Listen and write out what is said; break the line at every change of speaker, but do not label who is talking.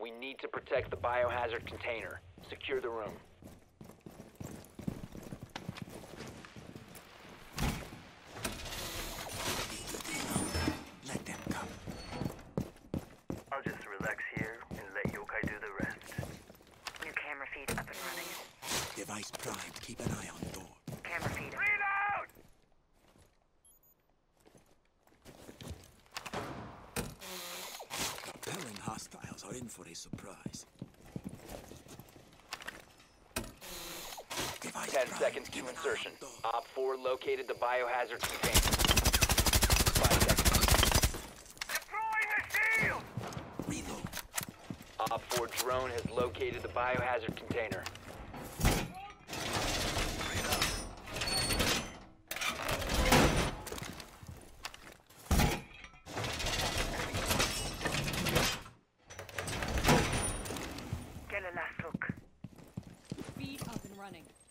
We need to protect the biohazard container. Secure the room.
Let them come.
I'll just relax here and let Yokai do the rest.
New camera feed up and running.
Device primed. Keep an eye on door.
Camera feed.
Reload!
Repelling hostiles are in for a surprise. Device
10
primed.
seconds
Keep
to
an eye
insertion.
on door.
Op 4 located the biohazard container. 5 seconds.
Deploying the shield!
Reload.
Op 4 drone has located the biohazard container.
Get a last look.
Feed up and running.